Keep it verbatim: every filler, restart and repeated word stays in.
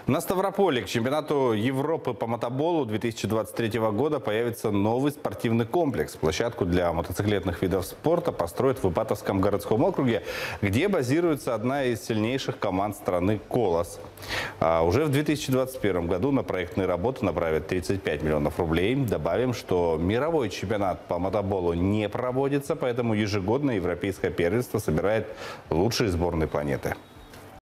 На Ставрополе к чемпионату Европы по мотоболу две тысячи двадцать третьего года появится новый спортивный комплекс. Площадку для мотоциклетных видов спорта построят в Ипатовском городском округе, где базируется одна из сильнейших команд страны «Колос». А уже в две тысячи двадцать первом году на проектные работы направят тридцать пять миллионов рублей. Добавим, что мировой чемпионат по мотоболу не проводится, поэтому ежегодно европейское первенство собирает лучшие сборные планеты.